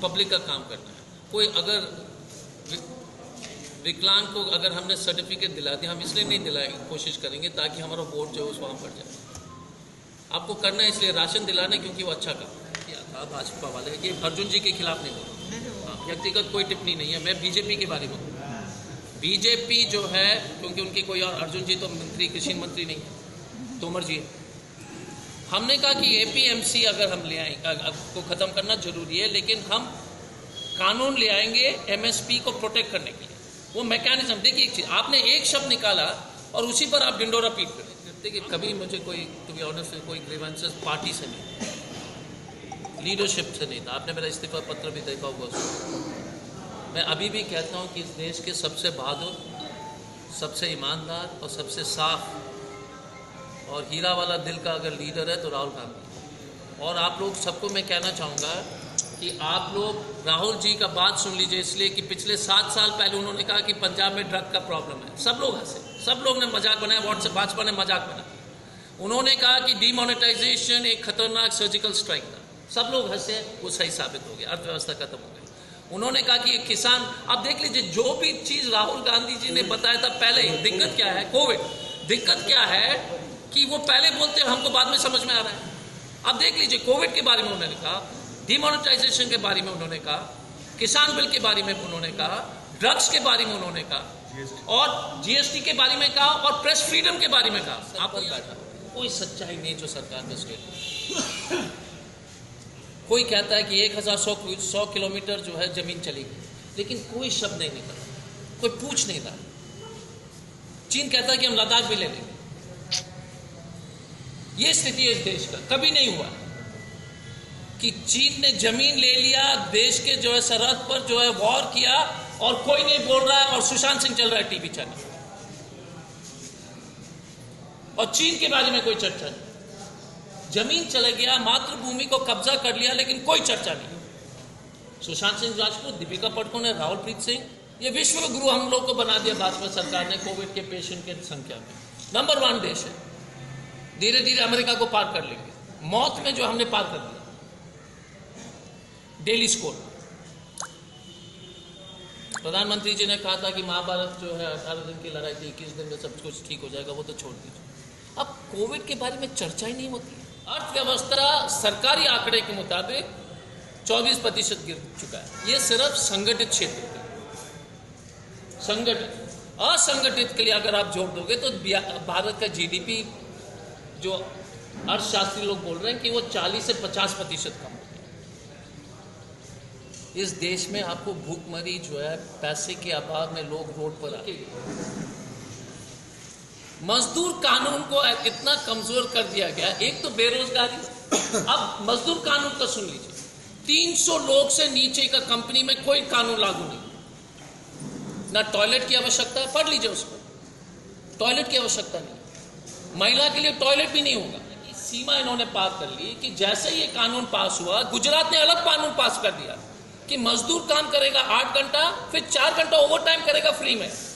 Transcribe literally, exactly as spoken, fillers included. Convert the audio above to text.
Public का काम करना है। कोई अगर विकलांग को अगर हमने सर्टिफिकेट दिला दिया, हम इसलिए नहीं दिलाए कोशिश करेंगे ताकि हमारा वोट जो है उस वहाँ बढ़ जाए। आपको करना है इसलिए राशन दिलाना, क्योंकि वो अच्छा काम किया था भाजपा वाले। ये अर्जुन जी के खिलाफ नहीं बोला, व्यक्तिगत कोई टिप्पणी नहीं है। मैं बीजेपी के बारे में बोलूँ, बीजेपी जो है, क्योंकि उनकी कोई और, अर्जुन जी तो मंत्री, कृषि मंत्री नहीं है, तोमर जी है। हमने कहा कि एपीएमसी अगर हम ले आएंगे को ख़त्म करना जरूरी है, लेकिन हम कानून ले आएंगे एमएसपी को प्रोटेक्ट करने के लिए। वो मैकेनिज्म, देखिए एक चीज़, आपने एक शब्द निकाला और उसी पर आप डिंडोरा पीट करें। देखिए कभी मुझे कोई, टू बी ऑनेस्ट, कोई ग्रीवेंसेस पार्टी से नहीं, लीडरशिप से नहीं था। आपने मेरा इस्तीफा पत्र भी देखा होगा उसको। मैं अभी भी कहता हूँ कि इस देश के सबसे बहादुर, सबसे ईमानदार और सबसे साफ और हीरा वाला दिल का अगर लीडर है तो राहुल गांधी। और आप लोग सबको मैं कहना चाहूँगा कि आप लोग राहुल जी का बात सुन लीजिए, इसलिए कि पिछले सात साल पहले उन्होंने कहा कि पंजाब में ड्रग का प्रॉब्लम है। सब लोग हंसे, सब लोग ने मजाक बनाया, व्हाट्सएप भाजपा ने मजाक बनाया। उन्होंने कहा कि डीमोनेटाइजेशन एक खतरनाक सर्जिकल स्ट्राइक था, सब लोग हंसे, वो सही साबित हो गया, अर्थव्यवस्था खत्म हो गई। उन्होंने कहा कि किसान, अब देख लीजिए जो भी चीज राहुल गांधी जी ने बताया था पहले ही। दिक्कत क्या है? कोविड। दिक्कत क्या है कि वो पहले बोलते हैं, हमको बाद में समझ में आ रहा है। अब देख लीजिए, कोविड के बारे में उन्होंने कहा, डिमोनेटाइजेशन के बारे में उन्होंने कहा, किसान बिल के बारे में उन्होंने कहा, ड्रग्स के बारे में उन्होंने कहा, और जीएसटी के बारे में कहा, और प्रेस फ्रीडम के बारे में कहा। आपको बैठा कोई सच्चाई नहीं जो सरकार का स्टेट। कोई कहता है कि एक हजार सौ सौ किलोमीटर जो है जमीन चलेगी, लेकिन कोई शब्द नहीं निकला, कोई पूछ नहीं रहा। चीन कहता है कि हम लद्दाख भी ले लेंगे। ये स्थिति है इस देश का। कभी नहीं हुआ कि चीन ने जमीन ले लिया, देश के जो है सरहद पर जो है वॉर किया, और कोई नहीं बोल रहा है, और सुशांत सिंह चल रहा है टीवी चैनल, और चीन के बारे में कोई चर्चा नहीं। जमीन चला गया, मातृभूमि को कब्जा कर लिया, लेकिन कोई चर्चा नहीं। सुशांत सिंह राजपूत, दीपिका पादुकोण, राहुल प्रीत सिंह, ये विश्व गुरु हम लोग को बना दिया भाजपा सरकार ने कोविड के पेशेंट की संख्या में। नंबर वन देश है। धीरे धीरे अमेरिका को पार कर लेंगे। मौत में जो हमने पार कर दिया, डेली स्कोर। प्रधानमंत्री जी ने कहा था कि महाभारत जो है अठारह दिन की लड़ाई थी, इक्कीस दिन में सब कुछ ठीक हो जाएगा, वो तो छोड़ दीजिए। अब कोविड के बारे में चर्चा ही नहीं होती। अर्थव्यवस्था सरकारी आंकड़े के मुताबिक चौबीस प्रतिशत गिर चुका है। ये सिर्फ संगठित क्षेत्र है। संगठित, असंगठित के लिए अगर आप जोड़ दोगे तो भारत का जीडीपी, जो अर्थशास्त्री लोग बोल रहे हैं कि वो चालीस से पचास प्रतिशत कम हो गया। इस देश में आपको भूखमरी जो है, पैसे के अभाव में लोग रोड पर आए। मजदूर कानून को इतना कमजोर कर दिया गया। एक तो बेरोजगारी। अब मजदूर कानून का सुन लीजिए, तीन सौ लोग से नीचे का कंपनी में कोई कानून लागू नहीं, ना टॉयलेट की आवश्यकता है, पढ़ लीजिए उसको, टॉयलेट की आवश्यकता नहीं, महिला के लिए टॉयलेट भी नहीं होगा। सीमा इन्होंने पार कर ली कि जैसे ये कानून पास हुआ, गुजरात ने अलग कानून पास कर दिया कि मजदूर काम करेगा आठ घंटा, फिर चार घंटा ओवर टाइम करेगा फ्री में।